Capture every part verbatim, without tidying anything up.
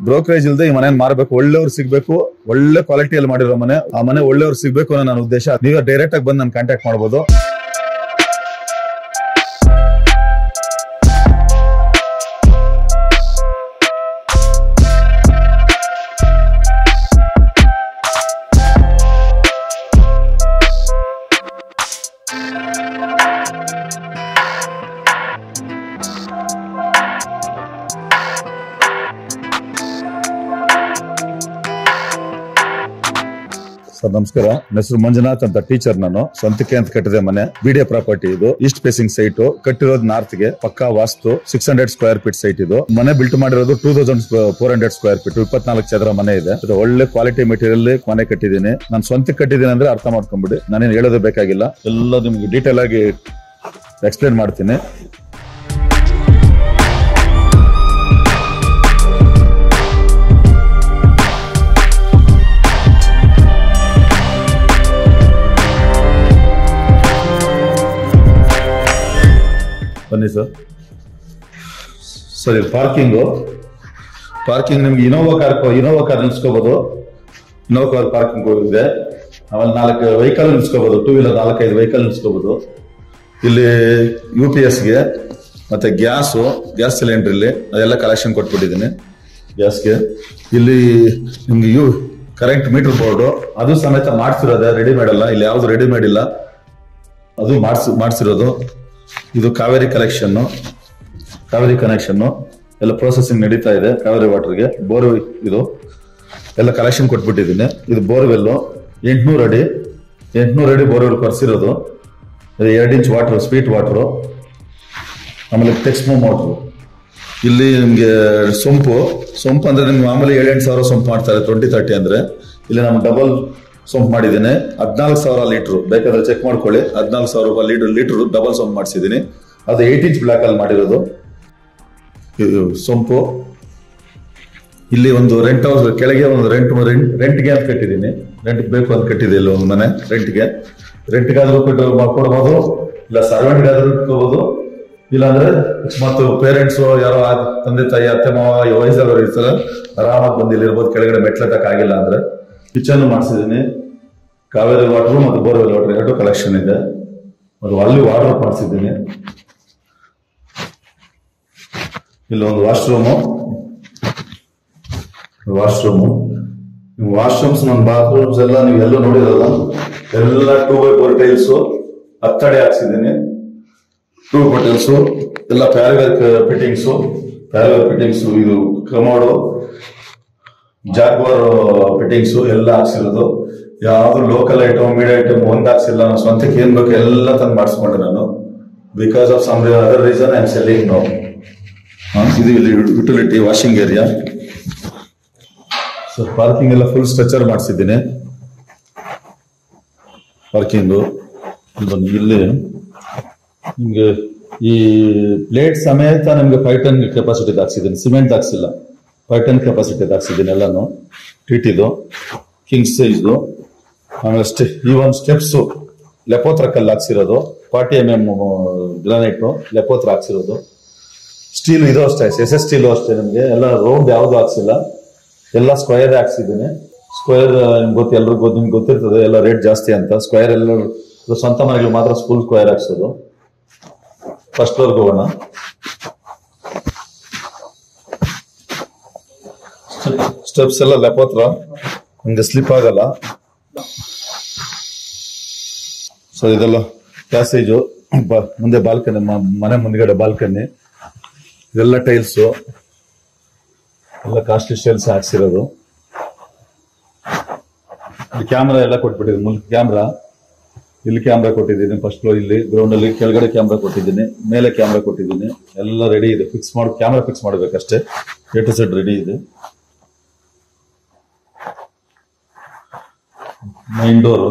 Brokerage ಇಲ್ಲದೆ ಈ ಮನೆ ಮಾರಬೇಕು, ಒಳ್ಳೆಯವ್ರು ಸಿಗ್ಬೇಕು, ಒಳ್ಳೆ ಕ್ವಾಲಿಟಿಯಲ್ಲಿ ಮಾಡಿರೋ ಮನೆ, ಆ ಮನೆ ಒಳ್ಳೆಯವ್ರು ಸಿಗ್ಬೇಕು ಅನ್ನೋ ನನ್ನ ಉದ್ದೇಶ. ನೀವೇ ಡೈರೆಕ್ಟ್ ಆಗಿ ಬಂದು ನಾನು ಕಾಂಟ್ಯಾಕ್ಟ್ ಮಾಡಬಹುದು. ಸರ್ ನಮಸ್ಕಾರ, ನನ್ನ ಹೆಸರು ಮಂಜುನಾಥ್ ಅಂತ, ಟೀಚರ್. ನಾನು ಸ್ವಂತಕ್ಕೆ ಅಂತ ಕಟ್ಟಿದೆ ಮನೆ. ಬಿಡಿಎ ಪ್ರಾಪರ್ಟಿ ಇದು. ಈಸ್ಟ್ ಫೇಸಿಂಗ್ ಸೈಟ್, ಕಟ್ಟಿರೋದು ನಾರ್ತ್ ಗೆ, ಪಕ್ಕಾ vastu. Six hundred square feet site ಇದು. ಮನೆ ಬಿಲ್ಟ್ ಮಾಡಿರೋದು two thousand four hundred square feet, ಇಪ್ಪತ್ನಾಲ್ಕು ಚದರ ಮನೆ ಇದೆ. ಒಳ್ಳೆ ಕ್ವಾಲಿಟಿ ಮೆಟೀರಿಯಲ್ ಮನೆ ಕಟ್ಟಿದ್ದೀನಿ. ನಾನು ಸ್ವಂತಕ್ಕೆ ಕಟ್ಟಿದ್ದೀನಿ ಅಂದ್ರೆ ಅರ್ಥ ಮಾಡ್ಕೊಂಡ್ಬಿಡಿ, ನಾನೇನು ಹೇಳೋದು ಬೇಕಾಗಿಲ್ಲ, ಎಲ್ಲ ನಿಮ್ಗೆ ಡೀಟೇಲ್ ಆಗಿ ಎಕ್ಸ್ಪ್ಲೇನ್ ಮಾಡ್ತೀನಿ. ಬನ್ನಿ ಸರ್. ಸರಿ, ಪಾರ್ಕಿಂಗು ಪಾರ್ಕಿಂಗ್ ನಿಮ್ಗೆ ಇನೋವಾ ಕಾರ್ ಇನೋವಾ ಕಾರ್ ನಿಲ್ಸ್ಕೋಬಹುದು. ಇನೋವಾ ಕಾರ್ ಪಾರ್ಕಿಂಗ್ ಇದೆ. ಆಮೇಲೆ ನಾಲ್ಕು ವೆಹಿಕಲ್ ನಿಲ್ಸ್ಕೋಬಹುದು, ಟೂ ವೀಲರ್ ನಾಲ್ಕೈದು ವೆಹಿಕಲ್ ನಿಲ್ಸ್ಕೋಬಹುದು. ಇಲ್ಲಿ ಯು ಪಿ ಎಸ್ಗೆ ಮತ್ತೆ ಗ್ಯಾಸು, ಗ್ಯಾಸ್ ಸಿಲಿಂಡರ್ ಇಲ್ಲಿ ಅದೆಲ್ಲ ಕಲೆಕ್ಷನ್ ಕೊಟ್ಬಿಟ್ಟಿದ್ದೀನಿ ಗ್ಯಾಸ್ಗೆ. ಇಲ್ಲಿ ನಿಮ್ಗೆ ಯು ಕರೆಂಟ್ ಮೀಟರ್ ಬೋರ್ಡು ಅದು ಸಮೇತ ಮಾಡಿಸಿರೋದೆ, ರೆಡಿಮೇಡ್ ಅಲ್ಲ, ಇಲ್ಲಿ ಯಾವ್ದು ರೆಡಿಮೇಡ್ ಇಲ್ಲ, ಅದು ಮಾಡಿಸ್ ಮಾಡಿಸಿರೋದು. ಇದು ಕಾವೇರಿ ಕಲೆಕ್ಷನ್, ಕಾವೇರಿ ಕನೆಕ್ಷನ್ ಎಲ್ಲ ಪ್ರೊಸೆಸಿಂಗ್ ನಡೀತಾ ಇದೆ. ಕಾವೇರಿ ವಾಟರ್ಗೆ ಬೋರ್ ಇದು ಎಲ್ಲ ಕಲೆಕ್ಷನ್ ಕೊಟ್ಬಿಟ್ಟಿದ್ದೀನಿ. ಇದು ಬೋರ್ವೆಲ್ ಎಂಟ್ನೂರು ಅಡಿ ಎಂಟ್ನೂರು ಅಡಿ ಬೋರ್ವೆಲ್ ಕೊರ್ಸಿರೋದು. ಎರಡು ಇಂಚ್ ವಾಟರ್, ಸ್ವೀಟ್ ವಾಟರು. ಆಮೇಲೆ ಟೆಕ್ಸ್ಮೋ ಮೋಟ್ರು. ಇಲ್ಲಿ ನಿಮ್ಗೆ ಸೊಂಪು ಸೊಂಪು ಅಂದ್ರೆ ನಿಮ್ಗೆ ಮಾಮೂಲಿ ಏಳೆಂಟು ಸಾವಿರ ಸೊಂಪು ಮಾಡ್ತಾರೆ ಟ್ವೆಂಟಿ ತರ್ಟಿ ಅಂದ್ರೆ. ಇಲ್ಲಿ ನಾನು ಡಬಲ್ ಸೊಂಪು ಮಾಡಿದ್ದೀನಿ, ಹದಿನಾಲ್ಕು ಸಾವಿರ ಲೀಟ್ರು. ಬೇಕಾದ್ರೆ ಚೆಕ್ ಮಾಡ್ಕೊಳ್ಳಿ, ಹದಿನಾಲ್ಕು ಸಾವಿರ ರೂಪಾಯಿ ಲೀಟರ್ ಲೀಟರ್ ಡಬಲ್ ಸೊಂಪು ಮಾಡಿಸಿದ್ದೀನಿ. ಅದು ಏಟ್ ಇಂಚ್ ಬ್ಲಾಕ್ ಅಲ್ಲಿ ಮಾಡಿರೋದು ಸೊಂಪು. ಇಲ್ಲಿ ಒಂದು ರೆಂಟ್ ಹೌಸ್ ಕೆಳಗೆ ಒಂದು ರೆಂಟ್ ರೆಂಟ್ಗೆ ಅಂತ ಕಟ್ಟಿದ್ದೀನಿ. ರೆಂಟ್ ಬೇಕು ಅಂತ ಕಟ್ಟಿದೆ ಇಲ್ಲಿ ಒಂದು ಮನೆ ರೆಂಟ್ಗೆ. ರೆಂಟ್ಗಾದ್ರೂ ಕೊಟ್ಟು ಕೊಡ್ಬೋದು, ಇಲ್ಲ ಸರ್ವೆಂಟ್ಗಾದ್ರೂ ಇಟ್ಕೋಬಹುದು. ಇಲ್ಲಾಂದ್ರೆ ಮತ್ತು ಪೇರೆಂಟ್ಸ್ ಯಾರೋ ತಂದೆ ತಾಯಿ ಅತ್ತೆ ಮಾವ ವಯಸ್ಸಾದವರು ಇರ್ತಾರೆ, ಆರಾಮಾಗಿ ಬಂದು ಇಲ್ಲಿ ಇರ್ಬೋದು. ಕೆಳಗಡೆ ಮೆಟ್ಲತ್ತಕ್ ಆಗಿಲ್ಲ ಅಂದ್ರೆ ಕಿಚನ್ ಮಾಡಿಸಿದ್ದೀನಿ. ಕಾವೇರಿ ವಾಟರ್ ಮತ್ತು ಬೋರ್ವೆಲ್ ವಾಟರ್ ಎರಡು ಕಲೆಕ್ಷನ್ ಇದೆ. ಮತ್ತು ಅಲ್ಲಿ ವಾಟರ್ ಮಾಡಿಸಿದ್ದೀನಿ. ಇಲ್ಲಿ ಒಂದು ವಾಶ್ರೂಮು ವಾಶ್ರೂಮು ವಾಶ್ರೂಮ್ಸ್ ನನ್ನ ಬಾತ್ರೂಮ್ಸ್ ಎಲ್ಲ ನೀವು ಎಲ್ಲೂ ನೋಡಿರಲ್ಲ, ಎಲ್ಲ ಟೂ ಬೈ ಫೋರ್ ಟೈಲ್ಸು ಹತ್ತಡೆ ಹಾಕ್ಸಿದ್ದೀನಿ. ಟೂ ಬೈ ಟೈಲ್ಸು ಎಲ್ಲ ಪ್ಯಾರವೇರ್ ಫಿಟ್ಟಿಂಗ್ಸು ಪ್ಯಾರವೇರ್ ಫಿಟ್ಟಿಂಗ್ಸು ಇದು ಕಮೋಡು ಜಾಗ್ವಾರ್ ಫಿಟ್ಟಿಂಗ್ಸು ಎಲ್ಲ ಹಾಕ್ಸಿರೋದು. ಯಾವ್ದು ಲೋಕಲ್ ಐಟಮ್ ಮೀಡಿಯಾ ಐಟಮ್ ಒಂದ್ ಹಾಕ್ಸಿಲ್ಲ. ನಾನು ಸ್ವಂತಕ್ಕೆ ಏನ್ ಬೇಕು ಎಲ್ಲ ತಂದು ಮಾಡಿಸ್ಕೊಂಡೆ ನಾನು. Because of some other reason I am selling now. ಇದು ಇಲ್ಲಿ utility washing area. So parking ಎಲ್ಲ ಫುಲ್ ಸ್ಟ್ರಕ್ಚರ್ ಮಾಡಿಸಿದ್ದೀನಿ. ಪಾರ್ಕಿಂಗು ಇಲ್ಲಿ ನಿಮ್ಗೆ ಈ ಪ್ಲೇಟ್ ಸಮೇತ ನಿಮ್ಗೆ ಫೈವ್ ಟನ್ ಕೆಪಾಸಿಟಿ ಹಾಕ್ಸಿದ್ದೀನಿ, ಸಿಮೆಂಟ್ ಹಾಕ್ಸಿಲ್ಲ, ಫೈವ್ ಟನ್ ಕೆಪಾಸಿಟಿ ಹಾಕ್ಸಿದ್ದೀನಿ ಎಲ್ಲಾನು. ಟಿಟಿದು ಕಿಂಗ್ ಸೈಜ್. ಆಮೇಲೆ ಅಷ್ಟೇ ಈ ಒಂದು ಸ್ಟೆಪ್ಸ್ ಲೆಪೋತ್ರ ಕಲ್ಲು ಹಾಕ್ಸಿರೋದು, ಫಾರ್ಟಿ ಎಂ ಎಂ ಗ್ರಾನೈಟ್ ಲೆಪೋತ್ರ ಹಾಕ್ಸಿರೋದು. ಸ್ಟೀಲ್ ಇದು ಅಷ್ಟೇ, ಎಸ್ ಎಸ್ ಸ್ಟೀಲು ಅಷ್ಟೇ. ನಿಮ್ಗೆ ಎಲ್ಲ ರೌಂಡ್ ಯಾವ್ದು ಹಾಕ್ಸಿಲ್ಲ, ಎಲ್ಲ ಸ್ಕ್ವಯರ್ ಹಾಕ್ಸಿದ್ದೀನಿ. ಸ್ಕ್ವಯರ್ ನಿಮ್ಗೆ ಗೊತ್ತು, ಎಲ್ರಿಗೂ ಗೊತ್ತು, ನಿಮ್ಗೆ ಗೊತ್ತಿರ್ತದೆ ಎಲ್ಲ ರೇಟ್ ಜಾಸ್ತಿ ಅಂತ. ಸ್ಕ್ವಯರ್ ಎಲ್ಲ ಸ್ವಂತ ಮನೆಗಳು ಮಾತ್ರ ಸ್ಕೂಲ್ ಸ್ಕ್ವಯರ್ ಹಾಕ್ಸೋದು. ಫಸ್ಟ್ ಫ್ಲೋರ್ಗೆ ಹೋಗೋಣ. ಸ್ಟೆಪ್ಸ್ ಎಲ್ಲ ಲೆಪೋತ್ರ, ನಿಮ್ಗೆ ಸ್ಲಿಪ್ ಆಗಲ್ಲ. ಸೊ ಇದೆಲ್ಲ ಪ್ಯಾಸೇಜು, ಮುಂದೆ ಬಾಲ್ಕನಿ, ಮನೆ ಮುಂದ್ಗಡೆ ಬಾಲ್ಕನಿ. ಇದೆಲ್ಲ ಟೈಲ್ಸು, ಎಲ್ಲ ಕಾಸ್ಟ್ಲಿ ಸ್ಟೈಲ್ಸ್ ಹಾಕ್ಸಿರೋದು. ಕ್ಯಾಮ್ರಾ ಎಲ್ಲ ಕೊಟ್ಬಿಟ್ಟಿದ್ದೀನಿ. ಮುಂದೆ ಕ್ಯಾಮ್ರಾ, ಇಲ್ಲಿ ಕ್ಯಾಮ್ರಾ ಕೊಟ್ಟಿದ್ದೀನಿ ಫಸ್ಟ್ ಫ್ಲೋರ್, ಇಲ್ಲಿ ಗ್ರೌಂಡ್ ಅಲ್ಲಿ ಕೆಳಗಡೆ ಕ್ಯಾಮ್ರಾ ಕೊಟ್ಟಿದ್ದೀನಿ, ಮೇಲೆ ಕ್ಯಾಮ್ರಾ ಕೊಟ್ಟಿದ್ದೀನಿ. ಎಲ್ಲ ರೆಡಿ ಇದೆ. ಫಿಕ್ಸ್ ಮಾಡಿ ಕ್ಯಾಮ್ರಾ ಫಿಕ್ಸ್ ಮಾಡ್ಬೇಕಷ್ಟೇ. ಎ ಟು ಸೆಡ್ ರೆಡಿ ಇದೆ. ಮೈನ್ ಡೋರು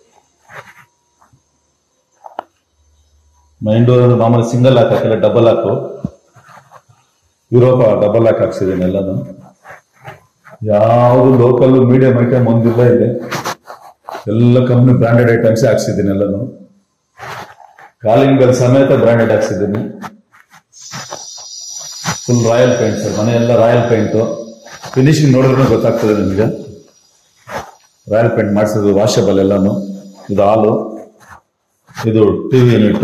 ಮೈನ್ ಡೋರ್ ಅಂದ್ರೆ ಮಾಮೂಲಿ ಸಿಂಗಲ್ ಹಾಕ್ ಹಾಕಿಲ್ಲ, ಡಬಲ್ ಹಾಕು. ಯುರೋಪ ಡಬಲ್ ಹಾಕ್ ಹಾಕ್ಸಿದ್ದೀನಿ ಎಲ್ಲಾನು. ಯಾವುದು ಲೋಕಲ್ ಮೀಡಿಯಂ ಐಟಮ್ ಒಂದಿಲ್ಲ ಇದೆ, ಎಲ್ಲ ಕಂಪ್ನಿ ಬ್ರಾಂಡೆಡ್ ಐಟಮ್ಸ್ ಹಾಕ್ಸಿದ್ದೀನಿ ಎಲ್ಲಾನು. ಕಾಲಿಂಗ್ ಬೆಲ್ ಸಮೇತ ಬ್ರಾಂಡೆಡ್ ಹಾಕ್ಸಿದ್ದೀನಿ. ಫುಲ್ ರಾಯಲ್ ಪೇಂಟ್ ಸರ್, ಮನೆ ಎಲ್ಲ ರಾಯಲ್ ಪೇಂಟು. ಫಿನಿಶಿಂಗ್ ನೋಡಿದ್ರೆ ಗೊತ್ತಾಗ್ತದೆ ನಿಮಗೆ. ರಾಯಲ್ ಪೇಂಟ್ ಮಾಡಿಸಿದ್ರು, ವಾಷಬಲ್ ಎಲ್ಲಾನು. ಇದು ಹಾಲು, ಇದು ಟಿವಿ ಯೂನಿಟ್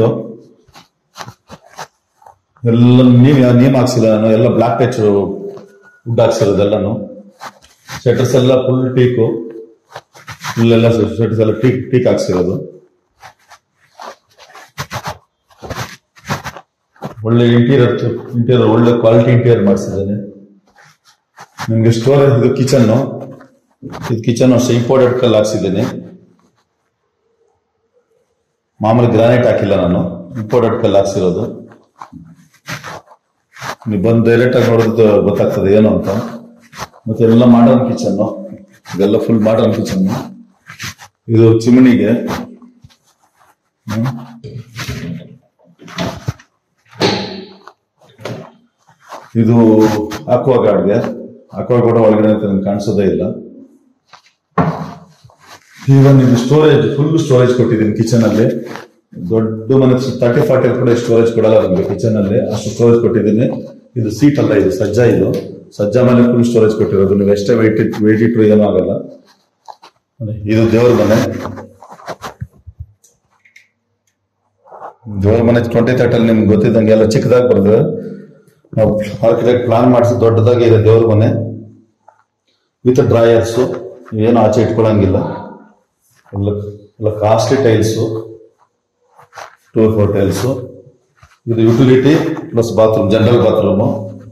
ಎಲ್ಲ ನೀವ್ ನೀಮ್ ಹಾಕ್ಸಿಲ್ಲ ನಾನು, ಎಲ್ಲ ಬ್ಲಾಕ್ ಟಚ್ ವುಡ್ ಹಾಕ್ಸಿರೋದೆಲ್ಲಾನು. ಶಟರ್ಸ್ ಎಲ್ಲ ಫುಲ್ ಟೀಕು, ಫುಲ್ ಎಲ್ಲ ಶಟರ್ಸ್ ಎಲ್ಲ ಟೀಕ್ ಟೀಕ್ ಹಾಕ್ಸಿರೋದು. ಒಳ್ಳೆ ಇಂಟೀರಿಯರ್ ಇಂಟೀರಿಯರ್ ಒಳ್ಳೆ ಕ್ವಾಲಿಟಿ ಇಂಟೀರಿಯರ್ ಮಾಡಿಸಿದ್ದಾನೆ. ನಿಮ್ಗೆ ಸ್ಟೋರೇಜ್, ಇದು ಕಿಚನ್, ಇದು ಕಿಚನ್ ಅಷ್ಟೇ ಇಂಪೋರ್ಟೆಡ್ ಕಲ್ಲು ಹಾಕ್ಸಿದ್ದೇನೆ. ಮಾಮೂಲಿ ಗ್ರಾನೈಟ್ ಹಾಕಿಲ್ಲ ನಾನು, ಇಂಪೋರ್ಟೆಡ್ ಕಲ್ಲು ಹಾಕ್ಸಿರೋದು. ನೀವು ಬಂದು ಡೈರೆಕ್ಟ್ ಆಗಿ ನೋಡೋದು ಗೊತ್ತಾಗ್ತದೆ ಏನು ಅಂತ. ಮತ್ತೆ ಎಲ್ಲ ಮಾಡರ್ನ್ ಕಿಚನ್, ಇದೆಲ್ಲ ಫುಲ್ ಮಾಡರ್ನ್ ಕಿಚನ್. ಇದು ಚಿಮಣಿಗೆ, ಇದು ಆಕ್ವಾ ಗಾರ್ಡ್ಗೆ. ಆಕ್ವಾ ಗಾರ್ಡ್ ಒಳಗಡೆ ಅಂತ ನಮ್ಗೆ ಕಾಣಿಸೋದೇ ಇಲ್ಲ. ಈವನ್ ಇದು ಸ್ಟೋರೇಜ್, ಫುಲ್ ಸ್ಟೋರೇಜ್ ಕೊಟ್ಟಿದ್ದೀನಿ ಕಿಚನ್ ಅಲ್ಲಿ. ದೊಡ್ಡ ಮನೆ ತರ್ಟಿ ಫಾರ್ಟಿ ಕೂಡ ಸ್ಟೋರೇಜ್ ಕೊಡಲ್ಲ ನಮ್ಗೆ ಕಿಚನ್ ಅಲ್ಲಿ, ಅಷ್ಟು ಸ್ಟೋರೇಜ್ ಕೊಟ್ಟಿದ್ದೀನಿ. ಇದು ಸೀಟ್ ಅಲ್ಲ, ಇದು ಸಜ್ಜಾ. ಇದು ಸಜ್ಜಾ ಮೇಲೆ ಫುಲ್ ಸ್ಟೋರೇಜ್ ಕೊಟ್ಟಿರೋದು. ನೀವು ಎಷ್ಟೇ ವೆಯ್ಟ್ ಇಟ್ ವೆಯ್ಟ್ ಇಟ್ಟರು ಏನೂ ಆಗಲ್ಲ. ಇದು ದೇವ್ರ ಮನೆ. ದೇವ್ರ ಮನೆ ಟ್ವೆಂಟಿ ತರ್ಟಲ್ಲಿ ನಿಮ್ಗೆ ಗೊತ್ತಿದ್ದಂಗೆ ಎಲ್ಲ ಚಿಕ್ಕದಾಗಿ ಬರ್ತದೆ. ನಾವು ಆರ್ಕಿಟೆಕ್ಟ್ ಪ್ಲಾನ್ ಮಾಡಿಸಿ ದೊಡ್ಡದಾಗಿ ಇದೆ ದೇವ್ರ ಮನೆ, ವಿತ್ ಡ್ರಾಯರ್ಸ್. ಏನು ಆಚೆ ಇಟ್ಕೊಳಂಗಿಲ್ಲ. ಎಲ್ಲ ಎಲ್ಲ costly tiles, two four tiles. ಇದು utility plus bathroom, general bathroom.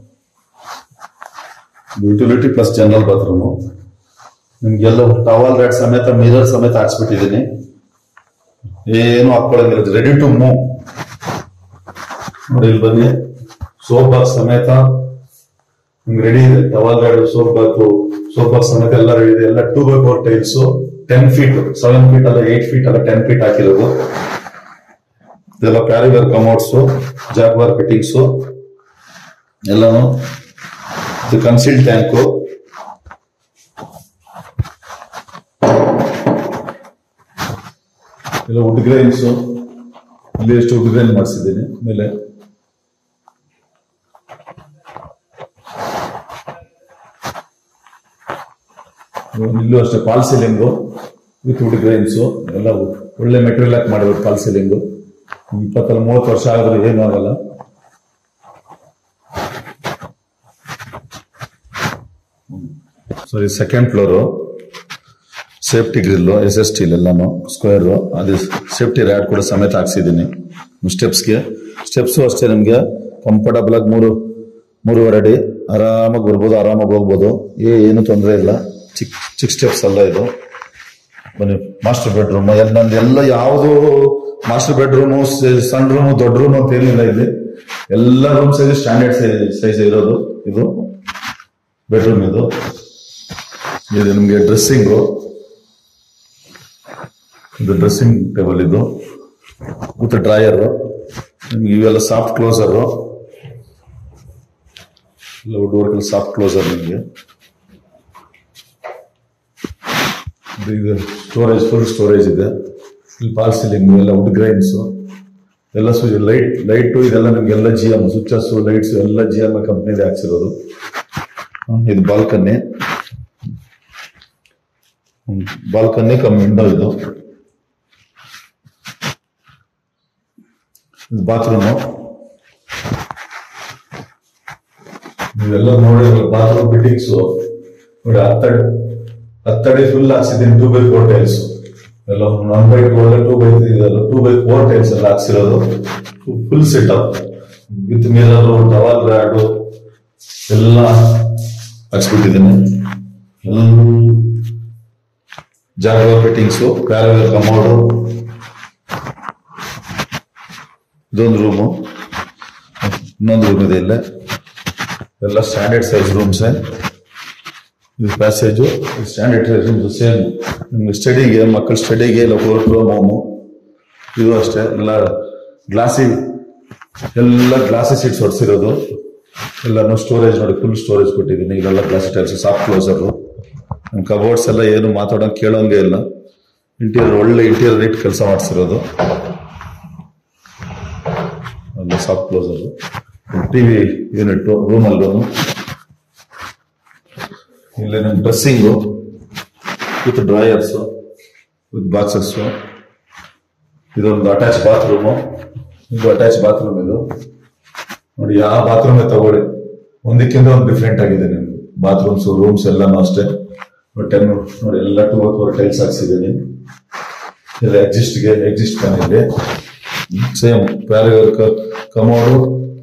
Utility plus general bathroom. ನಿಮ್ಗೆಲ್ಲ ಟವಲ್ ರ್ಯಾಡ್ ಸಮೇತ ಮಿರರ್ ಸಮೇತ ಹಾಕ್ಸ್ಬಿಟ್ಟಿದ್ದೀನಿ. ಏನು ಹಾಕೊಳಂಗಿಲ್ಲ, ರೆಡಿ ಟು ಮೂವ್. ನೋಡಿ ಇಲ್ಲಿ ಬನ್ನಿ, ಸೋಪ್ ಬಾಕ್ಸ್ ಸಮೇತ ನಿಮ್ಗೆ ರೆಡಿ ಇದೆ. Towel rod, soap box, soap box ಸಮೇತ ಎಲ್ಲ ರೆಡಿ ಇದೆ. ಎಲ್ಲ two by four tiles, ten feet, seven feet ಅಲ್ಲ, ಏಟ್ ಫೀಟ್ ಅಲ್ಲ, ಟೆನ್ ಫೀಟ್ ಹಾಕಿರೋದು. ಇದೆಲ್ಲ ಪ್ಯಾರಿವೇರ್ ಕಮೋಡ್ಸು, ಜಾಗ್ವಾರ್ ಫಿಟ್ಟಿಂಗ್ಸು ಎಲ್ಲಾನು. ಇದು ಕನ್ಸಿಲ್ ಟ್ಯಾಂಕು. ಎಲ್ಲ ವುಡ್ ಗ್ರೈನ್ಸು. ಇಲ್ಲಿ ಎಷ್ಟು ವುಡ್ ಗ್ರೈನ್ ಮಾಡಿಸಿದ್ದೀನಿ ಮೇಲೆ. ಇಲ್ಲೂ ಅಷ್ಟೇ fall ceiling with wood grains. ಎಲ್ಲ ಒಳ್ಳೆ ಮೆಟೀರಿಯಲ್ ಹಾಕಿ ಮಾಡಿರೋದು ಫಾಲ್ ಸೀಲಿಂಗು. ಇಪ್ಪತ್ತಲ್ಲ ಮೂವತ್ತು ವರ್ಷ ಆದ್ರೆ ಏನೂ ಆಗಲ್ಲ. Sorry, second floor. Safety grill, S S steel ಎಲ್ಲಾನು ಸ್ಕ್ವೇರು. ಅದು ಸೇಫ್ಟಿ ರ್ಯಾಡ್ ಕೂಡ ಸಮೇತ ಹಾಕ್ಸಿದ್ದೀನಿ ಸ್ಟೆಪ್ಸ್ಗೆ. ಸ್ಟೆಪ್ಸು ಅಷ್ಟೇ ನಿಮ್ಗೆ ಕಂಫರ್ಟಬಲ್ ಆಗಿ ಮೂರು ಮೂರುವರೆ ಅಡಿ ಆರಾಮಾಗಿ ಬರ್ಬೋದು, ಆರಾಮಾಗಿ ಹೋಗ್ಬೋದು. ಏನು ತೊಂದರೆ ಇಲ್ಲ. ಚಿಕ್ಕ ಚಿಕ್ಕ ಸ್ಟೆಪ್ಸ್ ಅಲ್ಲ ಇದು. ಬನ್ನಿ, ಮಾಸ್ಟರ್ ಬೆಡ್ರೂಮ್. ನಂದು ಎಲ್ಲ ಯಾವುದು ಮಾಸ್ಟರ್ ಬೆಡ್ರೂಮು, ಸಣ್ಣ ರೂಮು, ದೊಡ್ಡ ರೂಮ್ ಅಂತ ಏನಿಲ್ಲ ಇಲ್ಲಿ. ಎಲ್ಲ ರೂಮ್ ಸೈಜ್ ಸ್ಟ್ಯಾಂಡರ್ಡ್ ಸೈಜ್ ಇರೋದು. ಇದು ಬೆಡ್ರೂಮ್. ಇದು ಇದು ನಿಮ್ಗೆ ಡ್ರೆಸ್ಸಿಂಗು. ಇದು ಡ್ರೆಸ್ಸಿಂಗ್ ಟೇಬಲ್. ಇದು ವಿತ್ ಡ್ರಾಯರ್. ನಿಮ್ಗೆ ಇವೆಲ್ಲ ಸಾಫ್ಟ್ ಕ್ಲೋಸರ್, ಎಲ್ಲ ವುಡ್ ವರ್ಕ್ ಸಾಫ್ಟ್ ಕ್ಲೋಸರ್. ನಿಮಗೆ ಇದು ಸ್ಟೋರೇಜ್, ಫುಲ್ ಸ್ಟೋರೇಜ್ ಇದೆ. ಇಲ್ಲಿ ಫಾಲ್ ಸೀಲಿಂಗ್, ಎಲ್ಲ ವುಡ್ ಗ್ರೈನ್ಸ್, ಎಲ್ಲ ಲೈಟ್ ಲೈಟು ಇದೆಲ್ಲ ನಿಮ್ಗೆಲ್ಲ ಜಿ ಎಮ್ ಸ್ವಿಚಸ್, ಲೈಟ್ಸ್ ಎಲ್ಲ ಜಿ ಎಮ್ ಕಂಪ್ನಿದೆ ಹಾಕ್ಸಿರೋದು. ಇದು ಬಾಲ್ಕನಿ. Balcony come window. ಇದು ಇದು ಬಾತ್ರೂಮು. ನೀವೆಲ್ಲ ನೋಡಿ ಬಾತ್ರೂಮ್ ಫಿಟ್ಟಿಂಗ್ಸು ನೋಡಿ. ಹತ್ತಡಿ ಹತ್ತಡಿ ಫುಲ್ ಹಾಕ್ಸಿದ್ದೀನಿ. ಟೂ ಬೈ ಫೋರ್ ಟೈಲ್ಸ್ ಎಲ್ಲ. One by two two by two by four tiles ಎಲ್ಲ ಹಾಕ್ಸಿರೋದು. Full setup with mirror, towel rod ಎಲ್ಲ ಹಾಕ್ಸ್ಬಿಟ್ಟಿದ್ದೀನಿ. Jaquar fittings, Parryware commode. ಇದೊಂದು ರೂಮು, ಇನ್ನೊಂದು ರೂಮ್ ಇದೆ ಇಲ್ಲೇ. ಎಲ್ಲ ಸ್ಟ್ಯಾಂಡರ್ಡ್ ಸೈಜ್ ರೂಮ್ಸೇ. ಇದು passage, standard size rooms same. ನಿಮ್ಗೆ ಸ್ಟಡಿಗೆ, ಮಕ್ಕಳ ಸ್ಟಡಿಗೆ ಇಲ್ಲ ವರ್ಕ್ ಫ್ರಮ್ ಹೋಮು. ಇದು ಅಷ್ಟೇ ಎಲ್ಲ ಗ್ಲಾಸಿ, ಎಲ್ಲ ಗ್ಲಾಸಿ ಸೀಟ್ಸ್ ಹೊಡ್ಸಿರೋದು. ಎಲ್ಲಾನು ಸ್ಟೋರೇಜ್ ನೋಡಿ, ಫುಲ್ ಸ್ಟೋರೇಜ್ ಕೊಟ್ಟಿದ್ದೀನಿ. ಇಲ್ಲೆಲ್ಲ ಗ್ಲಾಸಿ ಟೈಲ್ಸ್, ಸಾಫ್ಟ್ ಕ್ಲೋಸರು. ನಮ್ಮ ಕಬೋರ್ಡ್ಸ್ ಎಲ್ಲ ಏನು ಮಾತಾಡೋಂಗೆ ಕೇಳೋಂಗೆ ಇಲ್ಲ. ಇಂಟೀರಿಯರ್ ಒಳ್ಳೆ ಇಂಟೀರಿಯರ್ ನೀಟ್ ಕೆಲಸ ಮಾಡಿಸಿರೋದು. ಎಲ್ಲ ಸಾಫ್ಟ್ ಕ್ಲೋಸರು. ಟಿವಿ ಯೂನಿಟ್ ರೂಮಲ್ಲೂ ಇಲ್ಲಿ ನಮ್ಮ dressing with drawers with boxes. ಇದೊಂದು ಅಟ್ಯಾಚ್ ಬಾತ್ರೂಮು. ಇದು ಅಟ್ಯಾಚ್ ಬಾತ್ರೂಮ್. ಇದು ನೋಡಿ, ಯಾವ ಬಾತ್ರೂಮ್ ತಗೊಳ್ಳಿ ಒಂದಕ್ಕಿಂತ ಒಂದು ಡಿಫ್ರೆಂಟ್ ಆಗಿದೆ ನಿಮ್ಗೆ. ಬಾತ್ರೂಮ್ಸ್ ರೂಮ್ಸ್ ಎಲ್ಲಾನು ಅಷ್ಟೇ. ಟೆನ್ ನೋಡಿ ಎಲ್ಲ ಟೂ ಫೋರ್ ಟೈಲ್ಸ್ ಹಾಕ್ಸಿದ್ದೀನಿ. ಇಲ್ಲ ಎಕ್ಸಿಸ್ಟ್ಗೆ ಎಕ್ಸಿಸ್ಟ್ ಫ್ಯಾನ್ ಇದೆ. ಸೇಮ್ ಪ್ಯಾರಿವರ್ ಕಮೋಡು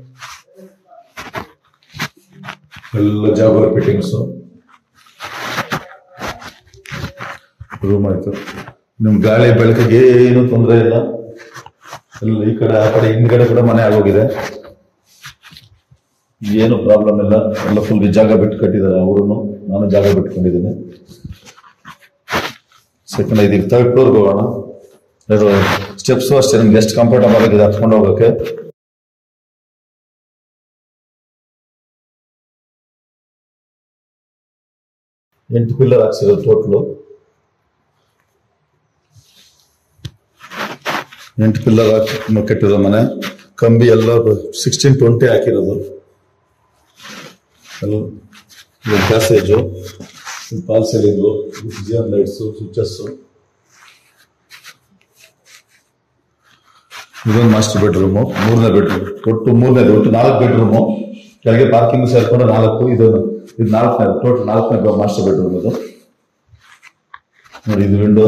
ಎಲ್ಲ ಜಾಬರ್ ಫಿಟ್ಟಿಂಗ್ಸು. ರೂಮ್ ಆಯ್ತು. ನಿಮ್ ಗಾಳಿ ಬೆಳಕಿಗೆ ಏನು ತೊಂದರೆ ಇಲ್ಲ. ಎಲ್ಲ ಈ ಕಡೆ ಆ ಕಡೆ ಹಿಂದ್ಗಡೆ ಕೂಡ ಮನೆ ಆಗೋಗಿದೆ, ಏನು ಪ್ರಾಬ್ಲಮ್ ಇಲ್ಲ. ಎಲ್ಲ ಫುಲ್ ಜಾಗ ಬಿಟ್ಟು ಕಟ್ಟಿದ್ದಾರೆ ಅವರು, ನಾನು ಜಾಗ ಬಿಟ್ಕೊಂಡಿದ್ದೀನಿ. ಸೆಕೆಂಡ್ ಇದೀಗ ಥರ್ಡ್ ಫ್ಲೋರ್ಗೆ ಹೋಗೋಣ. ಇದು ಸ್ಟೆಪ್ಸು ಅಷ್ಟೇ ನಿಮ್ಗೆ ಎಷ್ಟು ಕಂಫರ್ಟಬಲ್ ಆಗಿದೆ ಹತ್ಕೊಂಡು ಹೋಗೋಕೆ. ಎಂಟು ಪಿಲ್ಲರ್ ಹಾಕ್ಸಿರೋದು ಟೋಟ್ಲು. ಎಂಟು ಪಿಲ್ಲರ್ ಹಾಕಿ ಕಟ್ಟಿರೋ ಮನೆ. ಕಂಬಿ ಎಲ್ಲ ಸಿಕ್ಸ್ಟೀನ್ ಟ್ವೆಂಟಿ ಹಾಕಿರೋದು. ಪ್ಯಾಸೇಜು, ಪಾಲ್ ಸೀಲಿಂಗು, ಜಿಯನ್ ಲೈಟ್ಸು, ಸ್ವಿಚಸ್ಸು. ಇದೊಂದು ಮಾಸ್ಟರ್ ಬೆಡ್ರೂಮು, ಮೂರನೇ ಬೆಡ್ರೂಮ್. ಒಟ್ಟು ಮೂರನೇದು, ಒಟ್ಟು ನಾಲ್ಕು ಬೆಡ್ರೂಮು. ಕೆಳಗೆ ಪಾರ್ಕಿಂಗ್ ಸೇರ್ಕೊಂಡು ನಾಲ್ಕು. ಇದು ಇದು ನಾಲ್ಕನೇ, ಟೋಟಲ್ ನಾಲ್ಕನೇ ಮಾಸ್ಟರ್ ಬೆಡ್ರೂಮ್ ಇದು. ನೋಡಿ, ಇದು ವಿಂಡೋ.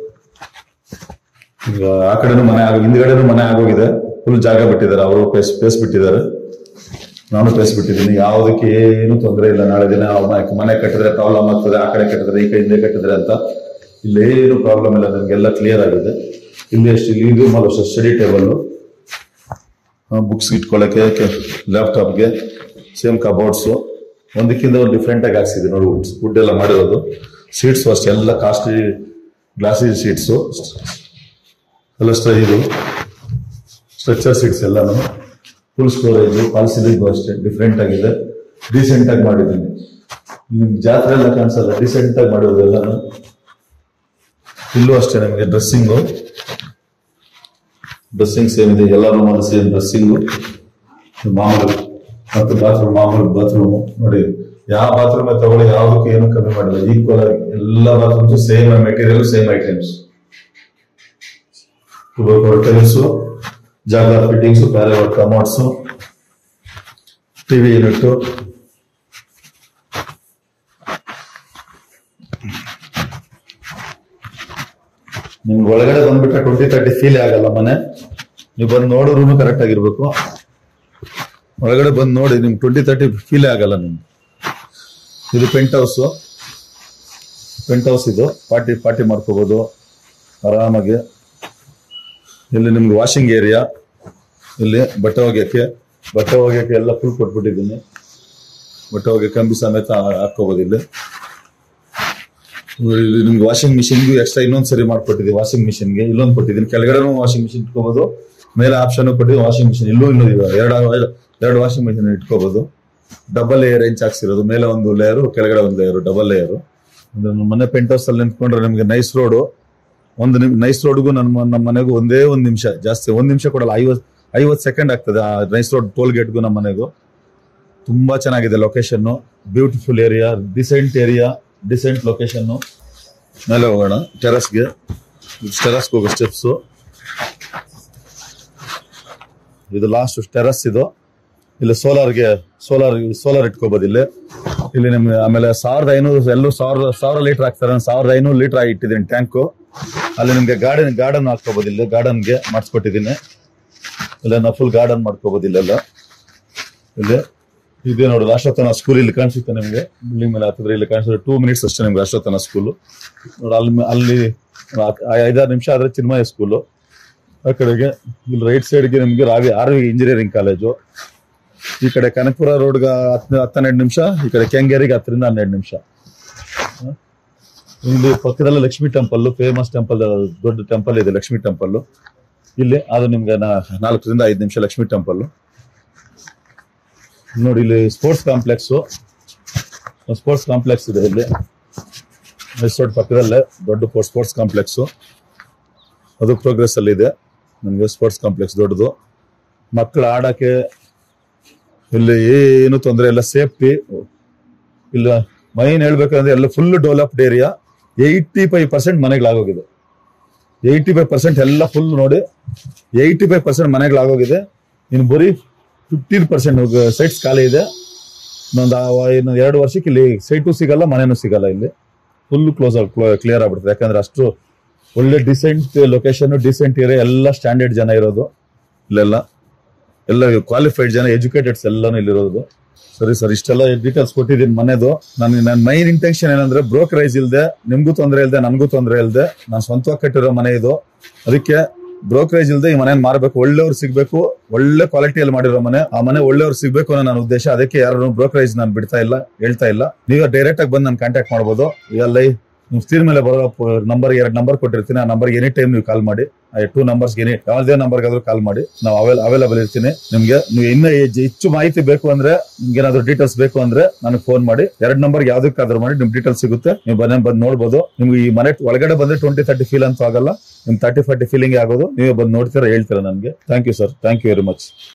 ಈಗ ಆ ಕಡೆನೂ ಮನೆ ಆಗ ಹಿಂದ್ಗಡೆನೂ ಮನೆ ಆಗೋಗಿದೆ. ಫುಲ್ ಜಾಗ ಬಿಟ್ಟಿದ್ದಾರೆ ಅವರು, ಪೇಸ್ ಪೇಸ್ ಬಿಟ್ಟಿದ್ದಾರೆ. ನಾನು ಪೇಸ್ ಬಿಟ್ಟಿದ್ದೀನಿ. ಯಾವುದಕ್ಕೆ ಏನು ತೊಂದರೆ ಇಲ್ಲ. ನಾಳೆ ದಿನ ಮನೆ ಕಟ್ಟಿದ್ರೆ ಪ್ರಾಬ್ಲಮ್ ಆಗ್ತದೆ, ಆ ಕಡೆ ಕಟ್ಟಿದ್ರೆ ಈ ಕಡೆ ಹಿಂದೆ ಕಟ್ಟಿದ್ರೆ ಅಂತ. ಇಲ್ಲೇನು ಪ್ರಾಬ್ಲಮ್ ಇಲ್ಲ, ನಮ್ಗೆಲ್ಲ ಕ್ಲಿಯರ್ ಆಗಿದೆ. ಇಲ್ಲಿ ಅಷ್ಟು ಇಲ್ಲಿ ಇದು ಮಾಡೋಷ್ಟು ಸ್ಟಡಿ ಟೇಬಲ್, ಬುಕ್ಸ್ ಇಟ್ಕೊಳ್ಳೋಕೆ, ಲ್ಯಾಪ್ಟಾಪ್ಗೆ, ಸೇಮ್ ಕಬೋರ್ಡ್ಸು. ಒಂದಕ್ಕಿಂತ ಒಂದು ಡಿಫ್ರೆಂಟ್ ಆಗಿ ಹಾಕ್ಸಿದೆ ನೋಡಿ. ವುಡ್ ವುಡ್ ಎಲ್ಲ ಮಾಡಿರೋದು. ಸೀಟ್ಸು ಅಷ್ಟೇ ಎಲ್ಲ ಕಾಸ್ಟ್ಲಿ ಗ್ಲಾಸಿ ಸೀಟ್ಸು ಎಲ್ಲ. ಇದು ಸ್ಟ್ರಕ್ಚರ್ ಸೀಟ್ಸ್ ಎಲ್ಲಾನು ಫುಲ್ ಸ್ಟೋರೇಜ್. ಪಾಲಿಸಿಗೂ ಅಷ್ಟೇ ಡಿಫ್ರೆಂಟ್ ಆಗಿದೆ. ಡಿಸೆಂಟ್ ಆಗಿ ಮಾಡಿದ್ದೀನಿ. ನಿಮ್ ಜಾತ್ರೆ ಎಲ್ಲ ಕಾಣಿಸಲ್ಲ, ಡಿಸೆಂಟ್ ಆಗಿ ಮಾಡಿರೋದು ಎಲ್ಲಾನು. ಇಲ್ಲೂ ಅಷ್ಟೇ ನಮಗೆ ಡ್ರೆಸ್ಸಿಂಗು ಡ್ರೆಸ್ಸಿಂಗ್ ಸೇಮ್ ಇದೆ. ಎಲ್ಲ ರೂಮಲ್ಲಿ ಸೇಮ್ ಡ್ರೆಸ್ಸಿಂಗು ಮಾಮೂಲು. ಮತ್ತು ಬಾತ್ರೂಮ್ ಮಾಮೂಲು ಬಾತ್ರೂಮು. ನೋಡಿ, ಯಾವ ಬಾತ್ರೂಮ್ ತಗೊಳ್ಳಿ ಯಾವುದಕ್ಕೂ ಏನು ಕಮ್ಮಿ ಮಾಡಿಲ್ಲ. ಈಕ್ವಲ್ ಆಗಿ ಎಲ್ಲ bathrooms same material, same items. Tiles, ಜಾಗ fittings, Parryware commodes, TV unit. ನಿಮ್ಗೆ ಒಳಗಡೆ ಬಂದ್ಬಿಟ್ರೆ ಟ್ವೆಂಟಿ ತರ್ಟಿ ಫೀಲ್ ಆಗಲ್ಲ ಮನೆ. ನೀವು ಬಂದು ನೋಡೋರು ಕರೆಕ್ಟ್ ಆಗಿರ್ಬೇಕು. ಒಳಗಡೆ ಬಂದು ನೋಡಿ, ನಿಮ್ಗೆ ಟ್ವೆಂಟಿ ತರ್ಟಿ ಫೀಲ್ ಆಗಲ್ಲ ನಿಮ್ಗೆ. ಇದು ಪೆಂಟ್ ಹೌಸು. ಪೆಂಟ್ ಹೌಸ್ ಇದು. ಪಾರ್ಟಿ ಪಾರ್ಟಿ ಮಾಡ್ಕೋಬಹುದು ಆರಾಮಾಗಿ. ಇಲ್ಲಿ ನಿಮ್ಗೆ ವಾಷಿಂಗ್ ಏರಿಯಾ, ಇಲ್ಲಿ ಬಟ್ಟೆ ಒಗೆಯಕ್ಕೆ ಬಟ್ಟೆ ಒಗೆಯಕ್ಕೆ ಎಲ್ಲ ಫುಲ್ ಕೊಟ್ಬಿಟ್ಟಿದ್ದೀನಿ. ಬಟ್ಟೆ ಒಗೆ ಕಂಬಿ ಸಮೇತ ಹಾಕೋಬಹುದು. ಇಲ್ಲಿ ನಿಮ್ಗೆ ವಾಷಿಂಗ್ ಮಿಷಿನ್ಗೂ ಎಕ್ಸ್ಟ್ರಾ ಇನ್ನೊಂದು ಸರಿ ಮಾಡ್ಕೊಟ್ಟಿದ್ದೀವಿ. ವಾಷಿಂಗ್ ಮಿಷಿನ್ಗೆ ಇಲ್ಲೊಂದು ಕೊಟ್ಟಿದ್ದೀನಿ. ಕೆಳಗಡೆನೂ ವಾಷಿಂಗ್ ಮಿಷಿನ್ ಇಟ್ಕೋಬಹುದು, ಮೇಲೆ ಆಪ್ಷನ್ ಕೊಟ್ಟಿದ್ದೀವಿ. ವಾಷಿಂಗ್ ಮಿಷಿನ್ ಇಲ್ಲೂ ಇನ್ನೂ ಇದೆ. ಎರಡು ಎರಡು ವಾಷಿಂಗ್ ಮಿಷಿನ್ ಇಟ್ಕೋಬಹುದು. ಡಬಲ್ ಲೇಯರ್ ಹೆಂಚ್ ಹಾಕ್ಸಿರೋದು. ಮೇಲೆ ಒಂದು ಲೇಯರು, ಕೆಳಗಡೆ ಒಂದು ಲೇಯರು, ಡಬಲ್ ಲೇಯರು. ಮನೆ ಪೆಂಟ್ ಹೌಸ್ ಅಲ್ಲಿ ನಿಂತ್ಕೊಂಡ್ರೆ ನಿಮ್ಗೆ ನೈಸ್ ರೋಡು. ಒಂದು ನಿಮ್ ನೈಸ್ ರೋಡ್ಗೂ ನಮ್ಮ ನಮ್ಮ ಮನೆಗೂ ಒಂದೇ ಒಂದು ನಿಮಿಷ, ಜಾಸ್ತಿ ಒಂದ್ ನಿಮಿಷ ಕೊಡಲ್ಲ, ಐವತ್ ಐವತ್ ಸೆಕೆಂಡ್ ಆಗ್ತದೆ ಆ ನೈಸ್ ರೋಡ್ ಟೋಲ್ ಗೇಟ್ಗೂ ನಮ್ಮ ಮನೆಗೂ. ತುಂಬಾ ಚೆನ್ನಾಗಿದೆ location. Beautiful area, decent area, decent location. ಮೇಲೆ ಹೋಗೋಣ ಟೆರಸ್ಗೆ. ಟೆರಸ್ಗೆ ಹೋಗೋ ಸ್ಟೆಪ್ಸು. ಇದು ಲಾಸ್ಟ್ ಟೆರಸ್. ಇದು ಇಲ್ಲಿ ಸೋಲಾರ್ಗೆ ಸೋಲಾರ್ ಸೋಲಾರ್ ಇಟ್ಕೋಬಹುದು ಇಲ್ಲಿ. ಇಲ್ಲಿ ನಿಮ್ಗೆ ಆಮೇಲೆ ಸಾವಿರದ ಐನೂರು ಎಲ್ಲೂ ಸಾವಿರ ಸಾವಿರ ಲೀಟರ್ ಹಾಕ್ತಾರೆ. ಸಾವಿರದ ಐನೂರು ಲೀಟರ್ ಇಟ್ಟಿದ್ದೀನಿ ಟ್ಯಾಂಕು. ಅಲ್ಲಿ ನಿಮ್ಗೆ ಗಾರ್ಡನ್ ಗಾರ್ಡನ್ ಹಾಕೋಬಹುದು. ಇಲ್ಲಿ ಗಾರ್ಡನ್ಗೆ ಮಾಡಿಸ್ಕೊಟ್ಟಿದ್ದೀನಿ. ಇಲ್ಲ ನಾವು ಫುಲ್ ಗಾರ್ಡನ್ ಮಾಡ್ಕೋಬಹುದು ಇಲ್ಲೆಲ್ಲ. ಇಲ್ಲಿ ಇದೇ ನೋಡಿ ರಾಷ್ಟ್ರತನ ಸ್ಕೂಲ್ ಇಲ್ಲಿ ಕಾಣಿಸುತ್ತೆ ನಿಮ್ಗೆ. ಬಿಲ್ಡಿಂಗ್ ಮೇಲೆ ಹತ್ತಿದ್ರೆ ಇಲ್ಲಿ ಕಾಣಿಸುತ್ತೆ. ಟೂ ಮಿನಿಟ್ಸ್ ಅಷ್ಟೇ ನಿಮ್ಗೆ ರಾಷ್ಟ್ರತನ ಸ್ಕೂಲು ನೋಡಿ. ಅಲ್ಲಿ ಅಲ್ಲಿ ಐದಾರು ನಿಮಿಷ ಆದ್ರೆ ಚಿನ್ಮಯ ಸ್ಕೂಲು. ಆ ಕಡೆಗೆ ಇಲ್ಲಿ ರೈಟ್ ಸೈಡ್ಗೆ ನಿಮ್ಗೆ ರಾವಿ ಆರ್ ವಿ ಇಂಜಿನಿಯರಿಂಗ್ ಕಾಲೇಜು. ಈ ಕಡೆ ಕನಕಪುರ ರೋಡ್ಗೆ ಹತ್ತು ಹತ್ತೆರಡು ನಿಮಿಷ, ಈ ಕಡೆ ಕೆಂಗೇರಿಗೆ ಹತ್ತರಿಂದ ಹನ್ನೆರಡು ನಿಮಿಷ. ಇಲ್ಲಿ ಪಕ್ಕದಲ್ಲೇ ಲಕ್ಷ್ಮೀ ಟೆಂಪಲ್, ಫೇಮಸ್ ಟೆಂಪಲ್, ದೊಡ್ಡ ಟೆಂಪಲ್ ಇದೆ ಲಕ್ಷ್ಮೀ ಟೆಂಪಲ್ ಇಲ್ಲಿ. ಅದು ನಿಮ್ಗೆ ನಾಲ್ಕರಿಂದ ಐದು ನಿಮಿಷ ಲಕ್ಷ್ಮೀ ಟೆಂಪಲ್ ನೋಡಿ. ಇಲ್ಲಿ ಸ್ಪೋರ್ಟ್ಸ್ ಕಾಂಪ್ಲೆಕ್ಸ್ ಸ್ಪೋರ್ಟ್ಸ್ ಕಾಂಪ್ಲೆಕ್ಸ್ ಇದೆ ಇಲ್ಲಿ ರೆಸಾರ್ಟ್ ಪಕ್ಕದಲ್ಲೇ. ದೊಡ್ಡ ಸ್ಪೋರ್ಟ್ಸ್ ಕಾಂಪ್ಲೆಕ್ಸ್ ಅದು ಪ್ರೋಗ್ರೆಸ್ ಅಲ್ಲಿ ಇದೆ ನಿಮ್ಗೆ. ಸ್ಪೋರ್ಟ್ಸ್ ಕಾಂಪ್ಲೆಕ್ಸ್ ದೊಡ್ಡದು. ಮಕ್ಕಳು ಆಡಕ್ಕೆ ಇಲ್ಲಿ ಏನು ತೊಂದರೆ ಇಲ್ಲ. ಸೇಫ್ಟಿ ಇಲ್ಲ. ಮೈನ್ ಹೇಳ್ಬೇಕಂದ್ರೆ ಎಲ್ಲ full developed area. Eighty five percent ಮನೆಗಳಾಗೋಗಿದೆ. ಏಯ್ಟಿ ಫೈವ್ ಪರ್ಸೆಂಟ್ ಎಲ್ಲ ಫುಲ್ ನೋಡಿ, ಏಯ್ಟಿ ಫೈವ್ ಪರ್ಸೆಂಟ್ ಮನೆಗಳಾಗೋಗಿದೆ. ಇನ್ನು ಬರೀ ಫಿಫ್ಟೀನ್ ಪರ್ಸೆಂಟ್ ಸೈಟ್ಸ್ ಖಾಲಿ ಇದೆ. ಇನ್ನೊಂದು ಇನ್ನೊಂದು ಎರಡು ವರ್ಷಕ್ಕೆ ಇಲ್ಲಿ ಸೈಟು ಸಿಗಲ್ಲ, ಮನೆನೂ ಸಿಗಲ್ಲ. ಇಲ್ಲಿ ಫುಲ್ ಕ್ಲೋಸ್ ಕ್ಲಿಯರ್ ಆಗ್ಬಿಡ್ತದೆ. ಯಾಕಂದ್ರೆ ಅಷ್ಟು ಒಳ್ಳೆ ಡಿಸೆಂಟ್ ಲೊಕೇಶನ್, ಡಿಸೆಂಟ್ ಏರಿಯಾ, ಎಲ್ಲ ಸ್ಟ್ಯಾಂಡರ್ಡ್ ಜನ ಇರೋದು ಇಲ್ಲೆಲ್ಲ, ಎಲ್ಲ ಕ್ವಾಲಿಫೈಡ್ ಜನ, ಎಜುಕೇಟೆಡ್ಸ್ ಎಲ್ಲಾನು ಇಲ್ಲಿರೋದು. ಸರಿ ಸರ್, ಇಷ್ಟೆಲ್ಲ ಡೀಟೇಲ್ಸ್ ಕೊಟ್ಟಿದ್ದೀನಿ ಮನೆದು. ನನ್ ನನ್ನ ಮೈನ್ ಇಂಟೆನ್ಷನ್ ಏನಂದ್ರೆ ಬ್ರೋಕರೇಜ್ ಇಲ್ದೆ, ನಿಮ್ಗೂ ತೊಂದರೆ ಇಲ್ದೆ, ನನ್ಗೂ ತೊಂದರೆ ಇಲ್ದೆ, ನಾನು ಸ್ವಂತವಾಗಿ ಕಟ್ಟಿರೋ ಮನೆ ಇದು. ಅದಕ್ಕೆ ಬ್ರೋಕರೇಜ್ ಇಲ್ದೆ ಈ ಮನೆ ಮಾರ್ಬೇಕು, ಒಳ್ಳೆಯವ್ರು ಸಿಗ್ಬೇಕು, ಒಳ್ಳೆ ಕ್ವಾಲಿಟಿಯಲ್ಲಿ ಮಾಡಿರೋ ಮನೆ, ಆ ಮನೆ ಒಳ್ಳೆಯವ್ರು ಸಿಗ್ಬೇಕು ಅನ್ನೋ ನನ್ನ ಉದ್ದೇಶ. ಅದಕ್ಕೆ ಯಾರು ಬ್ರೋಕರೇಜ್ ನಾನು ಬಿಡ್ತಾ ಇಲ್ಲ, ಹೇಳ್ತಾ ಇಲ್ಲ. ನೀವು ಡೈರೆಕ್ಟ್ ಆಗಿ ಬಂದು ನಾನು ಕಾಂಟ್ಯಾಕ್ಟ್ ಮಾಡ್ಬೋದು. ಎಲ್ಲ ನಿಮ್ ಸ್ಕ್ರೀನ್ ಮೇಲೆ ಬರೋ ನಂಬರ್, ಎರಡು ನಂಬರ್ ಕೊಟ್ಟಿರ್ತೀನಿ. ಆ ನಂಬರ್ ಎನಿ ಟೈಮ್ ನೀವು ಕಾಲ್ ಮಾಡಿ. ಟೂ ನಂಬರ್ಸ್ ಎನಿ ಯಾವುದೇ ನಂಬರ್ಗಾದ್ರೂ ಕಾಲ್ ಮಾಡಿ, ನಾವು ಅವೈಲೇಬಲ್ ಇರ್ತೀನಿ ನಿಮ್ಗೆ. ನೀವು ಇನ್ನೂ ಹೆಚ್ಚು ಮಾಹಿತಿ ಬೇಕು ಅಂದ್ರೆ, ನಿಮ್ಗೆ ಏನಾದ್ರು ಡೀಟೇಲ್ಸ್ ಬೇಕು ಅಂದ್ರೆ ನನಗೆ ಫೋನ್ ಮಾಡಿ. ಎರಡು ನಂಬರ್ ಯಾವ್ದಕ್ಕಾದ್ರೂ ಮಾಡಿ, ನಿಮ್ ಡೀಟೇಲ್ಸ್ ಸಿಗುತ್ತೆ. ನೀವು ಬಂದ್ ಬಂದು ನೋಡ್ಬೋದು. ನಿಮ್ಗೆ ಈ ಮನೆ ಒಳಗಡೆ ಬಂದ್ರೆ ಟ್ವೆಂಟಿ ತರ್ಟಿ ಫೀಲ್ ಅಂತೂ ಆಗಲ್ಲ, ನಿಮ್ ತರ್ಟಿ ಫಾರ್ಟಿ ಫೀಲಿಂಗ್ ಆಗೋದು. ನೀವೇ ಬಂದು ನೋಡ್ತೀರಾ, ಹೇಳ್ತೀರಾ ನನಗೆ. Thank you sir, thank you very much.